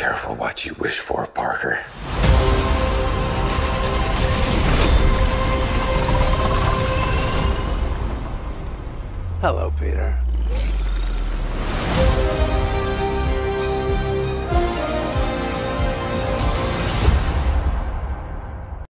careful what you wish for, Parker. Hello, Peter.